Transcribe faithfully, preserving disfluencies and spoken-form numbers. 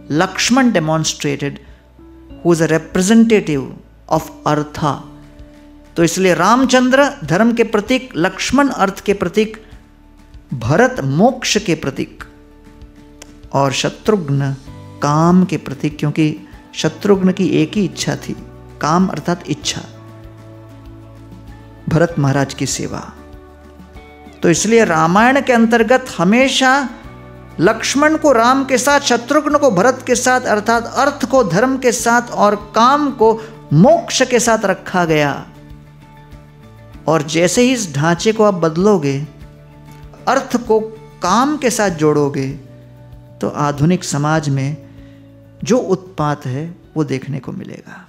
Lakshman demonstrated, who is a representative of Artha. तो इसलिए रामचंद्र धर्म के प्रतीक, लक्ष्मण अर्थ के प्रतीक, भरत मोक्ष के प्रतीक और शत्रुघ्न काम के प्रतीक, क्योंकि शत्रुघ्न की एक ही इच्छा थी, काम अर्थात इच्छा, भरत महाराज की सेवा। तो इसलिए रामायण के अंतर्गत हमेशा लक्ष्मण को राम के साथ, शत्रुघ्न को भरत के साथ, अर्थात अर्थ को धर्म के साथ और काम को मोक्ष के साथ रखा गया। और जैसे ही इस ढांचे को आप बदलोगे, अर्थ को काम के साथ जोड़ोगे, तो आधुनिक समाज में जो उत्पात है वो देखने को मिलेगा।